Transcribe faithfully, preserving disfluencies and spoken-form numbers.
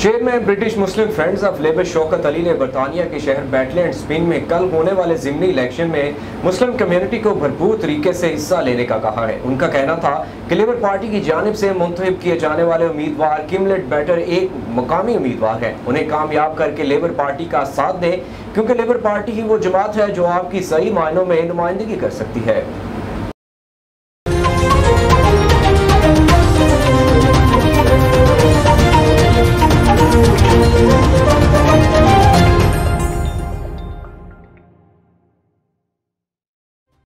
Chairman British Muslim friends of Labour Shaukat Ali ने बरतानिया के शहर बैटलैंड स्पेन में कल होने वाले ज़िमनी इलेक्शन में मुस्लिम कम्युनिटी को भरपूर तरीके से हिस्सा लेने का कहा है। उनका कहना था कि लेबर पार्टी की जानिब से मुंतखब किए जाने वाले उम्मीदवार किमलेट बैटर एक मकामी उम्मीदवार हैं। उन्हें कामयाब करके लेबर पार्टी का साथ दें, क्योंकि लेबर पार्टी ही वो जमात है जो आपकी सही मायनों में नुमाइंदगी कर सकती है।